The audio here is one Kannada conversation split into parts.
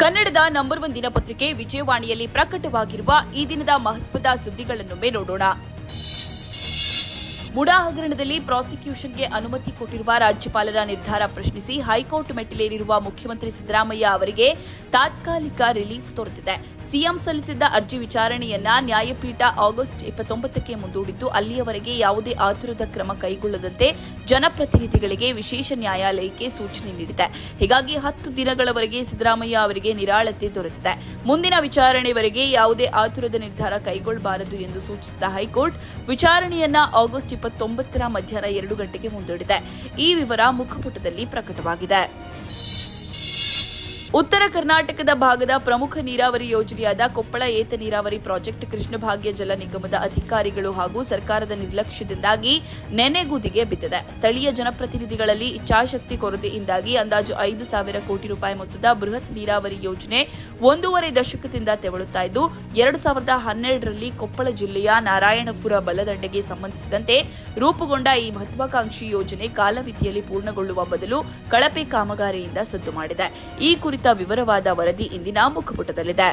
ಕನ್ನಡದ ನಂಬರ್ 1 ದಿನಪತ್ರಿಕೆ ವಿಜಯವಾಣಿಯಲ್ಲಿ ಪ್ರಕಟವಾಗಿರುವ ಈ ದಿನದ ಮಹತ್ವದ ಸುದ್ದಿಗಳನ್ನೊಮ್ಮೆ ನೋಡೋಣ. ಮುಡಾ ಹಗರಣದಲ್ಲಿ ಪ್ರಾಸಿಕ್ಯೂಷನ್ಗೆ ಅನುಮತಿ ಕೊಟ್ಟಿರುವ ರಾಜ್ಯಪಾಲರ ನಿರ್ಧಾರ ಪ್ರಶ್ನಿಸಿ ಹೈಕೋರ್ಟ್ ಮೆಟ್ಟಿಲೇರಿರುವ ಮುಖ್ಯಮಂತ್ರಿ ಸಿದ್ದರಾಮಯ್ಯ ಅವರಿಗೆ ತಾತ್ಕಾಲಿಕ ರಿಲೀಫ್ ದೊರೆತಿದೆ. ಸಿಎಂ ಸಲ್ಲಿಸಿದ್ದ ಅರ್ಜಿ ವಿಚಾರಣೆಯನ್ನ ನ್ಯಾಯಪೀಠ ಆಗಸ್ಟ್ 29ಕ್ಕೆ ಮುಂದೂಡಿದ್ದು, ಅಲ್ಲಿಯವರೆಗೆ ಯಾವುದೇ ಆತುರದ ಕ್ರಮ ಕೈಗೊಳ್ಳದಂತೆ ಜನಪ್ರತಿನಿಧಿಗಳಿಗೆ ವಿಶೇಷ ನ್ಯಾಯಾಲಯಕ್ಕೆ ಸೂಚನೆ ನೀಡಿದೆ. ಹೀಗಾಗಿ 10 ದಿನಗಳವರೆಗೆ ಸಿದ್ದರಾಮಯ್ಯ ಅವರಿಗೆ ನಿರಾಳತೆ ದೊರೆತಿದೆ. ಮುಂದಿನ ವಿಚಾರಣೆವರೆಗೆ ಯಾವುದೇ ಆತುರದ ನಿರ್ಧಾರ ಕೈಗೊಳ್ಳಬಾರದು ಎಂದು ಸೂಚಿಸಿದ ಹೈಕೋರ್ಟ್ ವಿಚಾರಣೆಯನ್ನ ಆಗಸ್ಟ್ 29ರ ಮಧ್ಯಾಹ್ನ 2 ಗಂಟೆಗೆ ಮುಂದೂಡಿದೆ. ಈ ವಿವರ ಮುಖಪುಟದಲ್ಲಿ ಪ್ರಕಟವಾಗಿದೆ. ಉತ್ತರ ಕರ್ನಾಟಕದ ಭಾಗದ ಪ್ರಮುಖ ನೀರಾವರಿ ಯೋಜನೆಯಾದ ಕೊಪ್ಪಳ ಏತ ನೀರಾವರಿ ಪ್ರಾಜೆಕ್ಟ್ ಕೃಷ್ಣಭಾಗ್ಯ ಜಲ ನಿಗಮದ ಅಧಿಕಾರಿಗಳು ಹಾಗೂ ಸರ್ಕಾರದ ನಿರ್ಲಕ್ಷ್ಯದಿಂದಾಗಿ ನೆನೆಗುದಿಗೆ ಬಿದ್ದಿದೆ. ಸ್ಥಳೀಯ ಜನಪ್ರತಿನಿಧಿಗಳಲ್ಲಿ ಇಚ್ಛಾಶಕ್ತಿ ಕೊರತೆಯಿಂದಾಗಿ ಅಂದಾಜು 5,000 ಕೋಟಿ ರೂಪಾಯಿ ಮೊತ್ತದ ಬೃಹತ್ ನೀರಾವರಿ ಯೋಜನೆ 1.5 ದಶಕದಿಂದ ತೆವಳುತ್ತಾ ಇದ್ದು, 2012ರಲ್ಲಿ ಕೊಪ್ಪಳ ಜಿಲ್ಲೆಯ ನಾರಾಯಣಪುರ ಬಲದಂಡೆಗೆ ಸಂಬಂಧಿಸಿದಂತೆ ರೂಪುಗೊಂಡ ಈ ಮಹತ್ವಾಕಾಂಕ್ಷಿ ಯೋಜನೆ ಕಾಲಮಿತಿಯಲ್ಲಿ ಪೂರ್ಣಗೊಳ್ಳುವ ಬದಲು ಕಳಪೆ ಕಾಮಗಾರಿಯಿಂದ ಸದ್ದು ಮಾಡಿದೆ. ಈ ಕುರಿತ ವಿವರವಾದ ವರದಿ ಇಂದಿನ ಮುಖಪುಟದಲ್ಲಿದೆ.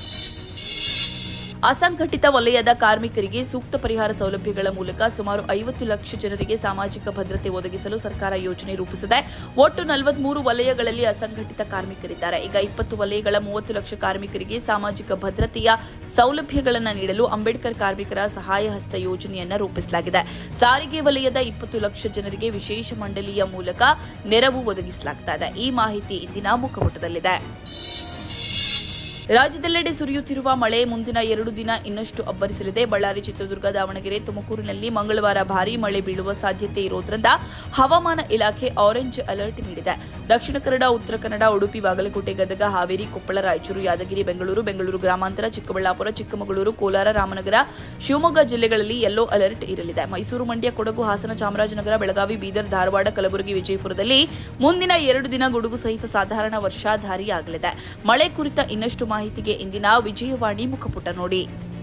ಅಸಂಘಟಿತ ವಲಯದ ಕಾರ್ಮಿಕರಿಗೆ ಸೂಕ್ತ ಪರಿಹಾರ ಸೌಲಭ್ಯಗಳ ಮೂಲಕ ಸುಮಾರು 50 ಲಕ್ಷ ಜನರಿಗೆ ಸಾಮಾಜಿಕ ಭದ್ರತೆ ಒದಗಿಸಲು ಸರ್ಕಾರ ಯೋಜನೆ ರೂಪಿಸಿದೆ. ಒಟ್ಟು 43 ವಲಯಗಳಲ್ಲಿ ಅಸಂಘಟಿತ ಕಾರ್ಮಿಕರಿದ್ದಾರೆ. ಈಗ 20 ವಲಯಗಳ 30 ಲಕ್ಷ ಕಾರ್ಮಿಕರಿಗೆ ಸಾಮಾಜಿಕ ಭದ್ರತೆಯ ಸೌಲಭ್ಯಗಳನ್ನು ನೀಡಲು ಅಂಬೇಡ್ಕರ್ ಕಾರ್ಮಿಕರ ಸಹಾಯ ಹಸ್ತ ಯೋಜನೆಯನ್ನು ರೂಪಿಸಲಾಗಿದೆ. ಸಾರಿಗೆ ವಲಯದ 20 ಲಕ್ಷ ಜನರಿಗೆ ವಿಶೇಷ ಮಂಡಳಿಯ ಮೂಲಕ ನೆರವು ಒದಗಿಸಲಾಗುತ್ತದೆ. ಈ ಮಾಹಿತಿ ಇಂದಿನ ಮುಖಪುಟದಲ್ಲಿದೆ. ರಾಜ್ಯದೆಲ್ಲೆಡೆ ಸುರಿಯುತ್ತಿರುವ ಮಳೆ ಮುಂದಿನ 2 ದಿನ ಇನ್ನಷ್ಟು ಅಬ್ಬರಿಸಲಿದೆ. ಬಳ್ಳಾರಿ, ಚಿತ್ರದುರ್ಗ, ದಾವಣಗೆರೆ, ತುಮಕೂರಿನಲ್ಲಿ ಮಂಗಳವಾರ ಭಾರೀ ಮಳೆ ಬೀಳುವ ಸಾಧ್ಯತೆ ಇರುವುದರಿಂದ ಹವಾಮಾನ ಇಲಾಖೆ ಆರೆಂಜ್ ಅಲರ್ಟ್ ನೀಡಿದೆ. ದಕ್ಷಿಣ ಕನ್ನಡ, ಉತ್ತರ ಕನ್ನಡ, ಉಡುಪಿ, ಬಾಗಲಕೋಟೆ, ಗದಗ, ಹಾವೇರಿ, ಕೊಪ್ಪಳ, ರಾಯಚೂರು, ಯಾದಗಿರಿ, ಬೆಂಗಳೂರು ಗ್ರಾಮಾಂತರ, ಚಿಕ್ಕಬಳ್ಳಾಪುರ, ಚಿಕ್ಕಮಗಳೂರು, ಕೋಲಾರ, ರಾಮನಗರ, ಶಿವಮೊಗ್ಗ ಜಿಲ್ಲೆಗಳಲ್ಲಿ ಯೆಲ್ಲೋ ಅಲರ್ಟ್ ಇರಲಿದೆ. ಮೈಸೂರು, ಮಂಡ್ಯ, ಕೊಡಗು, ಹಾಸನ, ಚಾಮರಾಜನಗರ, ಬೆಳಗಾವಿ, ಬೀದರ್, ಧಾರವಾಡ, ಕಲಬುರಗಿ, ವಿಜಯಪುರದಲ್ಲಿ ಮುಂದಿನ 2 ದಿನ ಗುಡುಗು ಸಹಿತ ಸಾಧಾರಣ ವರ್ಷಾಧಾರಿಯಾಗಲಿದೆ. ಮಳೆ ಕುರಿತ ಇನ್ನಷ್ಟು ಮಾಹಿತಿಗೆ ಇಂದಿನ ವಿಜಯವಾಣಿ ಮುಖಪುಟ ನೋಡಿ.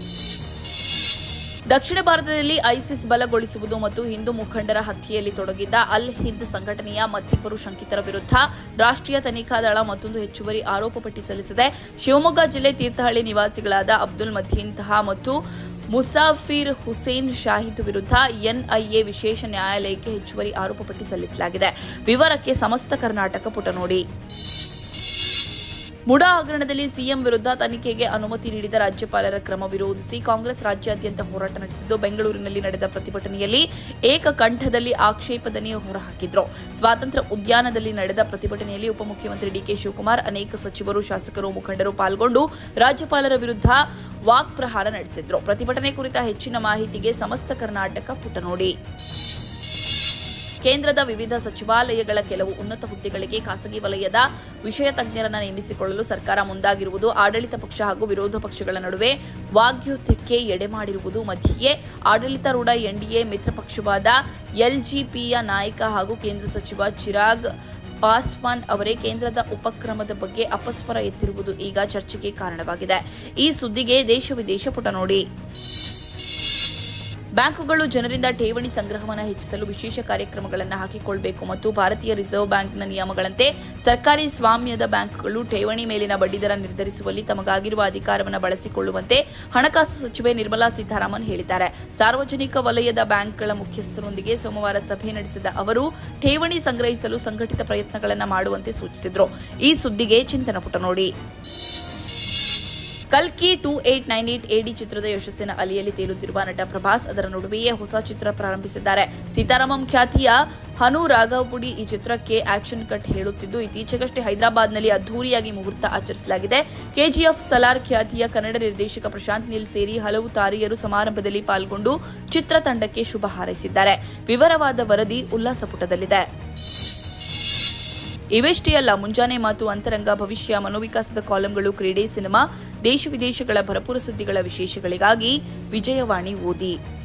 ದಕ್ಷಿಣ ಭಾರತದಲ್ಲಿ ಐಸಿಸ್ ಬಲಗೊಳಿಸುವುದು ಮತ್ತು ಹಿಂದೂ ಮುಖಂಡರ ಹತ್ಯೆಯಲ್ಲಿ ತೊಡಗಿದ್ದ ಅಲ್ ಹಿಂದ್ ಸಂಘಟನೆಯ ಮತ್ತಿಬ್ಬರು ಶಂಕಿತರ ವಿರುದ್ಧ ರಾಷ್ಟ್ರೀಯ ತನಿಖಾ ದಳ ಮತ್ತೊಂದು ಹೆಚ್ಚುವರಿ ಆರೋಪ ಪಟ್ಟಿ ಸಲ್ಲಿಸಿದೆ. ಶಿವಮೊಗ್ಗ ಜಿಲ್ಲೆ ತೀರ್ಥಹಳ್ಳಿ ನಿವಾಸಿಗಳಾದ ಅಬ್ದುಲ್ ಮತೀನ್ ತಹಾ ಮತ್ತು ಮುಸಾಫಿರ್ ಹುಸೇನ್ ಶಾಹಿದ್ ವಿರುದ್ಧ ಎನ್ಐಎ ವಿಶೇಷ ನ್ಯಾಯಾಲಯಕ್ಕೆ ಹೆಚ್ಚುವರಿ ಆರೋಪ ಪಟ್ಟಿ ಸಲ್ಲಿಸಲಾಗಿದೆ. ವಿವರಕ್ಕೆ ಸಮಸ್ತ ಕರ್ನಾಟಕ ಪುಟ ನೋಡಿ. ಮುಡಾ ಹಗರಣದಲ್ಲಿ ಸಿಎಂ ವಿರುದ್ಧ ತನಿಖೆಗೆ ಅನುಮತಿ ನೀಡಿದ ರಾಜ್ಯಪಾಲರ ಕ್ರಮ ವಿರೋಧಿಸಿ ಕಾಂಗ್ರೆಸ್ ರಾಜ್ಯಾದ್ಯಂತ ಹೋರಾಟ ನಡೆಸಿದ್ದು, ಬೆಂಗಳೂರಿನಲ್ಲಿ ನಡೆದ ಪ್ರತಿಭಟನೆಯಲ್ಲಿ ಏಕಕಂಠದಲ್ಲಿ ಆಕ್ಷೇಪದನಿ ಹೊರಹಾಕಿದ್ರು. ಸ್ವಾತಂತ್ರ್ಯ ಉದ್ಯಾನದಲ್ಲಿ ನಡೆದ ಪ್ರತಿಭಟನೆಯಲ್ಲಿ ಉಪಮುಖ್ಯಮಂತ್ರಿ ಡಿಕೆ ಶಿವಕುಮಾರ್, ಅನೇಕ ಸಚಿವರು, ಶಾಸಕರು, ಮುಖಂಡರು ಪಾಲ್ಗೊಂಡು ರಾಜ್ಯಪಾಲರ ವಿರುದ್ಧ ವಾಕ್ಪ್ರಹಾರ ನಡೆಸಿದ್ರು. ಪ್ರತಿಭಟನೆ ಕುರಿತ ಹೆಚ್ಚಿನ ಮಾಹಿತಿಗೆ ಸಮಸ್ತ ಕರ್ನಾಟಕ ಪುಟ ನೋಡಿ. ಕೇಂದ್ರದ ವಿವಿಧ ಸಚಿವಾಲಯಗಳ ಕೆಲವು ಉನ್ನತ ಹುದ್ದೆಗಳಿಗೆ ಖಾಸಗಿ ವಲಯದ ವಿಷಯ ತಜ್ಞರನ್ನು ನೇಮಿಸಿಕೊಳ್ಳಲು ಸರ್ಕಾರ ಮುಂದಾಗಿರುವುದು ಆಡಳಿತ ಪಕ್ಷ ಹಾಗೂ ವಿರೋಧ ಪಕ್ಷಗಳ ನಡುವೆ ವಾಗ್ಯುದ್ಧಕ್ಕೆ ಎಡೆಮಾಡಿರುವುದು ಮಧ್ಯೆಯೇ ಆಡಳಿತಾರೂಢ ಎನ್ಡಿಎ ಮಿತ್ರ ಪಕ್ಷವಾದ ಎಲ್ಜೆಪಿಯ ನಾಯಕ ಹಾಗೂ ಕೇಂದ್ರ ಸಚಿವ ಚಿರಾಗ್ ಪಾಸ್ವಾನ್ ಅವರೇ ಕೇಂದ್ರದ ಉಪಕ್ರಮದ ಬಗ್ಗೆ ಅಪಸ್ವರ ಎತ್ತಿರುವುದು ಈಗ ಚರ್ಚೆಗೆ ಕಾರಣವಾಗಿದೆ. ಈ ಸುದ್ದಿಗೆ ದೇಶ ವಿದೇಶ ಪುಟ ನೋಡಿ. ಬ್ಯಾಂಕುಗಳು ಜನರಿಂದ ಠೇವಣಿ ಸಂಗ್ರಹವನ್ನು ಹೆಚ್ಚಿಸಲು ವಿಶೇಷ ಕಾರ್ಯಕ್ರಮಗಳನ್ನು ಹಾಕಿಕೊಳ್ಳಬೇಕು ಮತ್ತು ಭಾರತೀಯ ರಿಸರ್ವ್ ಬ್ಯಾಂಕ್ನ ನಿಯಮಗಳಂತೆ ಸರ್ಕಾರಿ ಸ್ವಾಮ್ಯದ ಬ್ಯಾಂಕುಗಳು ಠೇವಣಿ ಮೇಲಿನ ಬಡ್ಡಿದರ ನಿರ್ಧರಿಸುವಲ್ಲಿ ತಮಗಾಗಿರುವ ಅಧಿಕಾರವನ್ನು ಬಳಸಿಕೊಳ್ಳುವಂತೆ ಹಣಕಾಸು ಸಚಿವೆ ನಿರ್ಮಲಾ ಸೀತಾರಾಮನ್ ಹೇಳಿದ್ದಾರೆ. ಸಾರ್ವಜನಿಕ ವಲಯದ ಬ್ಯಾಂಕ್ಗಳ ಮುಖ್ಯಸ್ಥರೊಂದಿಗೆ ಸೋಮವಾರ ಸಭೆ ನಡೆಸಿದ ಅವರು ಠೇವಣಿ ಸಂಗ್ರಹಿಸಲು ಸಂಘಟಿತ ಪ್ರಯತ್ನಗಳನ್ನು ಮಾಡುವಂತೆ ಸೂಚಿಸಿದರು. ಈ ಸುದ್ದಿಗೆ ಚಿಂತನ ಪುಟ ನೋಡಿ. ಕಲ್ಕಿ 2898 AD ಚಿತ್ರದ ಯಶಸ್ಸಿನ ಅಲೆಯಲ್ಲಿ ತೇಲುತ್ತಿರುವ ನಟ ಪ್ರಭಾಸ್ ಅದರ ನಡುವೆಯೇ ಹೊಸ ಚಿತ್ರ ಪ್ರಾರಂಭಿಸಿದ್ದಾರೆ. ಸೀತಾರಾಮಂ ಖ್ಯಾತಿಯ ಹನು ರಾಘವಪುಡಿ ಈ ಚಿತ್ರಕ್ಕೆ ಆಕ್ಷನ್ ಕಟ್ ಹೇಳುತ್ತಿದ್ದು, ಇತ್ತೀಚೆಗಷ್ಟೇ ಹೈದರಾಬಾದ್ನಲ್ಲಿ ಅದ್ದೂರಿಯಾಗಿ ಮುಹೂರ್ತ ಆಚರಿಸಲಾಗಿದೆ. ಕೆಜಿಎಫ್ ಸಲಾರ್ ಖ್ಯಾತಿಯ ಕನ್ನಡ ನಿರ್ದೇಶಕ ಪ್ರಶಾಂತ್ ನೀಲ್ ಸೇರಿ ಹಲವು ತಾರೆಯರು ಸಮಾರಂಭದಲ್ಲಿ ಪಾಲ್ಗೊಂಡು ಚಿತ್ರತಂಡಕ್ಕೆ ಶುಭ ಹಾರೈಸಿದ್ದಾರೆ. ವಿವರವಾದ ವರದಿ ಉಲ್ಲಾಸ ಪುಟದಲ್ಲಿದೆ. ಇವೆಷ್ಟೇ ಅಲ್ಲ, ಮುಂಜಾನೆ ಮಾತು, ಅಂತರಂಗ, ಭವಿಷ್ಯ, ಮನೋವಿಕಾಸದ ಕಾಲಂಗಳು, ಕ್ರೀಡೆ, ಸಿನಿಮಾ, ದೇಶ ವಿದೇಶಗಳ ಭರಪೂರ ಸುದ್ದಿಗಳ ವಿಶೇಷಗಳಿಗಾಗಿ ವಿಜಯವಾಣಿ ಓದಿ.